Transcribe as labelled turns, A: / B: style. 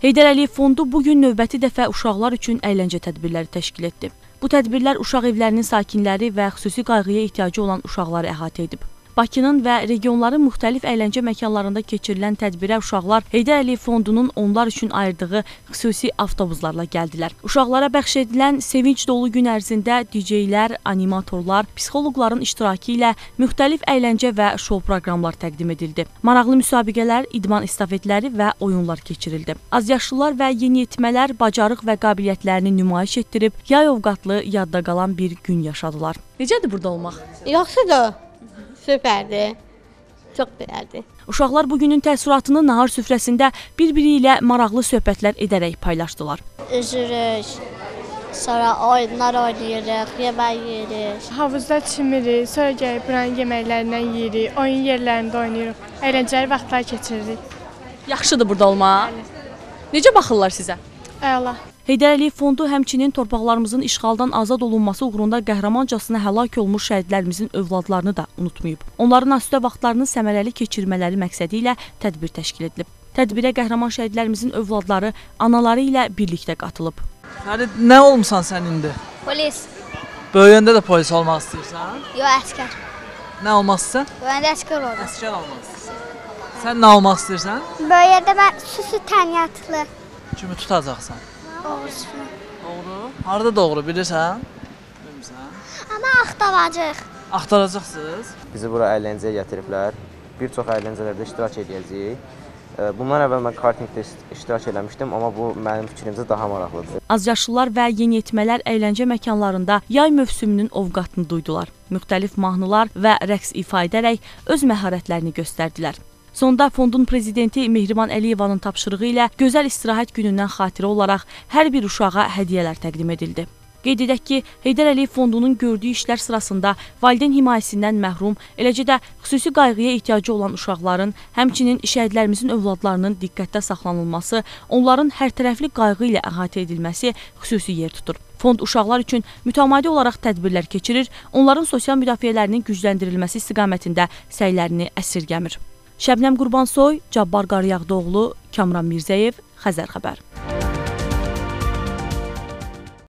A: Heydər Əliyev Fondu bugün növbəti dəfə uşaqlar üçün əyləncə tədbirləri təşkil etdi. Bu tədbirlər uşaq evlərinin sakinləri və xüsusi qayğıya ehtiyacı olan uşaqları əhatə edib. Bakının və regionların müxtəlif əyləncə məkanlarında keçirilən tədbirə uşaqlar Heydər Əliyev Fondunun onlar üçün ayırdığı xüsusi avtobuslarla gəldilər. Uşaqlara bəxş edilən sevinç dolu gün ərzində DJ-lər, animatorlar, psixoloqların iştirakı ilə müxtəlif əyləncə və şou proqramlar təqdim edildi. Maraqlı müsabiqələr, idman estafetləri və oyunlar keçirildi. Azyaşlılar və yeniyetmələr bacarıq və qabiliyyətlərini nümayiş etdirib, yay ovqatlı yadda qalan bir gün yaşadılar. Necədir burada olmaq?
B: Yaxşıdır. Süperdi. Çox beğendim.
A: Uşaqlar bugünün təəssüratını nahar süfrəsində bir-biri ilə maraqlı söhbətlər edərək paylaşdılar.
B: Üzürük, sonra oyunlar oynayırıq, yemək yeyirik.
C: Havuzda çimirik, sonra gəlib buranın yeməklərindən yeyirik, oyun yerlərində oynayırıq, əyləncəli vaxtlar keçiririk.
A: Yaxşıdır burada olmaq. Necə baxırlar sizə?
C: Əla.
A: Heydər Əliyev Fondu həmçinin torpaqlarımızın işğaldan azad olunması uğrunda qəhrəmancasına həlak olmuş şəhidlərimizin övladlarını da unutmayıb. Onların asudə vaxtlarını səmərəli keçirmələri məqsədi ilə tədbir təşkil edilib. Tədbirə qəhrəman şəhidlərimizin övladları anaları ilə birlikdə qatılıb.
D: Nə olmusan sən indi?
B: Polis.
D: Böyüyəndə də polis olmaq istəyirsən?
B: Yox, əskər.
D: Nə olmaq istəyirsən?
B: Böyüyəndə əskər olacaq.
D: Əskər olmaq istəyirsən. Sən nə olmaq istəyirsən?
B: Böyüyəndə mən süsü təniyyatlı.
D: Kimi tutacaqsan?
B: Doğrusunu.
D: Doğru. Harada doğru bilirsən? Bilmirsən?
B: Amma axtaracaq.
D: Axtaracaqsınız.
E: Bizi bura əyləncəyə gətiriblər. Bir çox əyləncələrdə iştirak edəcəyik. Bundan əvvəl mən kartingdə iştirak eləmişdim, amma bu mənim fikrimcə daha maraqlıdır.
A: Azyaşlılar və yeniyetmələr əyləncə məkanlarında yay mövsümünün ovqatını duydular. Müxtəlif mahnılar və rəqs ifa edərək öz məharətlərini göstərdilər. Sonda fondun prezidenti Mehriban Əliyevanın tapşırığı ilə gözəl istirahət günündən xatirə olaraq hər bir uşağa hədiyyələr təqdim edildi. Qeyd edək ki, Heydər Əliyev Fondunun gördüyü işlər sırasında valideyn himayəsindən məhrum, eləcə də xüsusi qayğıya ehtiyacı olan uşaqların, həmçinin şəhidlərimizin övladlarının diqqətdə saxlanılması, onların hərtərəfli qayğı ilə əhatə edilməsi xüsusi yer tutur. Fond uşaqlar üçün mütəmadi olaraq tədbirlər keçirir, onların sosial müdafiələrinin gücləndirilməsi istiqamətində səylərini əsirgəmir. Şəbnəm Qurbansoy, Cabbar Qaryağdıoğlu, Kamran Mirzəyev, Xəzər xəbər.